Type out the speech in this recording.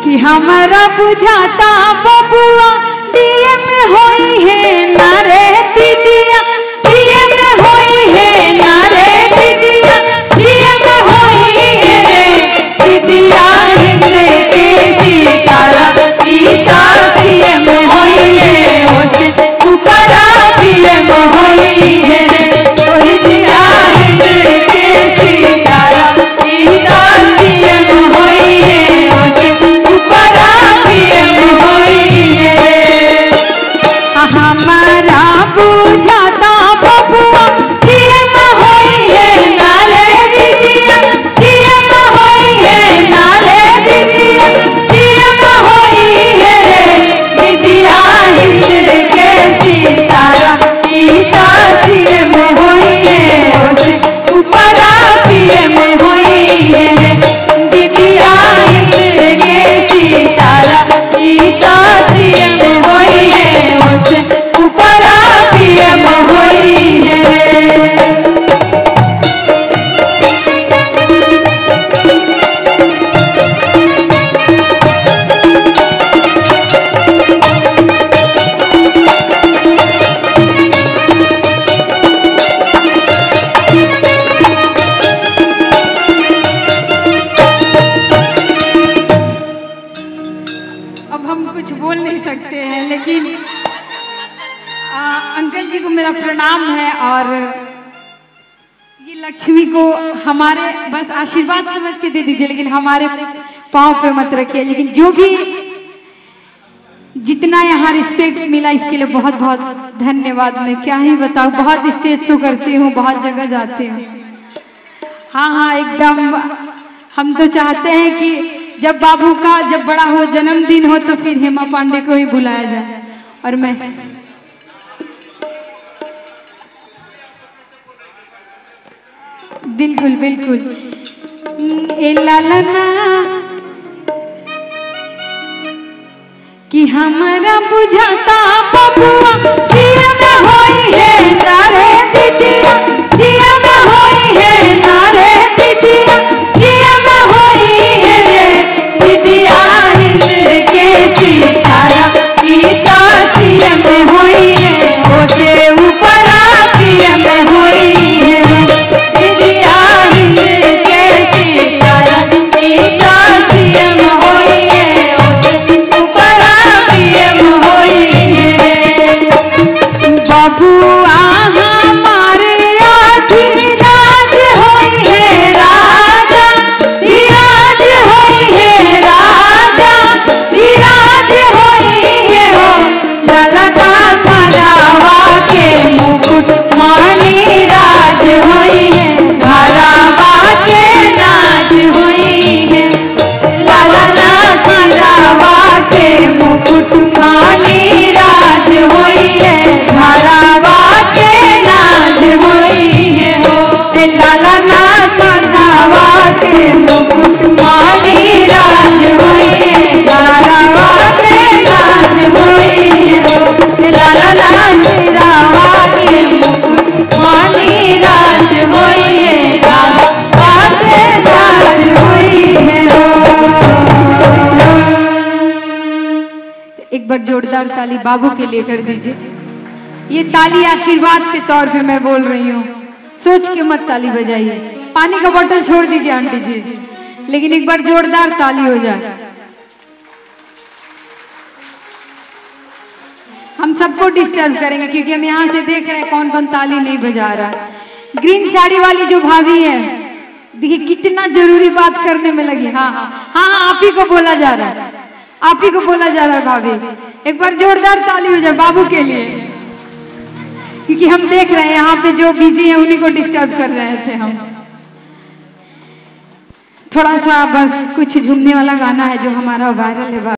कि हमारा बुझाता बबुआ डीएम होई है नारे दीदिया, डीएम होई है नारे दीदिया, डीएम होई है रे दीदिया, हिंदे के सितारा गीता सीएम होई है, उसे ऊपरा पीएम होई है रे दीदिया, हिंदे के सितारा गीता सीएम होई है, उसे ऊपरा पीएम होई है रे। हमारा बुझाता बबुआ डीएम होई है नारे दीदिया, डीएम होई है नारे दीदिया, डीएम होई है रे दीदिया, हिंद के सितारा गीता सीएम होई है, उसे ऊपरा पीएम होई है रे दीदिया, हिंद के सितारा गीता सीएम होई है, उसे ऊपरा पीएम होई है रे। अब हम कुछ बोल नहीं सकते हैं, लेकिन अंकल जी को मेरा प्रणाम है, और ये लक्ष्मी को हमारे बस आशीर्वाद समझ के दे दीजिए, लेकिन हमारे पाँव पे मत रखिए। लेकिन जो भी जितना यहाँ रिस्पेक्ट मिला इसके लिए बहुत बहुत धन्यवाद। मैं क्या ही बताऊँ, बहुत स्टेज शो करती हूँ, बहुत जगह जाती हूँ। हाँ हाँ एकदम, हम तो चाहते हैं कि जब बाबू का जब बड़ा हो जन्मदिन हो तो फिर हेमा पांडे को ही बुलाया जाए। और मैं बिल्कुल बिल्कुल ए लालना कि हमारा बुझाता बबुआ डीएम होई है नारे दीदिया, डीएम होई है नारे दीदिया, डीएम होई है रे दीदिया, हिंद के सितारा गीता सीएम होई है, उसे ऊपरा पीएम होई है दीदिया, हिंद के सितारा गीता सीएम होई है, उसे ऊपरा पीएम होई है। बबुआ हमारे अधिराज होई है राजा, धीराज होई है राजा, धीराज होई है हो ललका सजावा के मुकुट मानी राज होई है, घरावा के नाज होई है, ललना सजावा के मुकुट मानी राज होई है, घरावा के नाज होई है हो ललना सजावा के मुकुट मानी राज होई है, घरावा के नाज होई है हो ललना सजावा के मुकुट मानी राज होई है, घरावा के नाज होई है हो। एक बार जोरदार ताली बाबू के लिए कर दीजिए। ये ताली आशीर्वाद के तौर पे मैं बोल रही हूँ, सोच के मत ताली बजाइए। पानी का बोतल छोड़ दीजिए आंटी जी, लेकिन एक बार जोरदार ताली हो जाए। हम सबको डिस्टर्ब करेंगे क्योंकि हम यहाँ से देख रहे हैं कौन कौन ताली नहीं बजा रहा है। ग्रीन साड़ी वाली जो भाभी है, देखिए कितना जरूरी बात करने में लगी। हाँ हाँ हाँ हाँ, आप ही को बोला जा रहा है, आप ही को बोला जा रहा है भाभी। एक बार जोरदार ताली हो जाए बाबू के लिए, क्योंकि हम देख रहे हैं यहाँ पे जो बिजी है उन्हीं को डिस्टर्ब कर रहे थे हम। थोड़ा सा बस कुछ झूमने वाला गाना है जो हमारा वायरल है।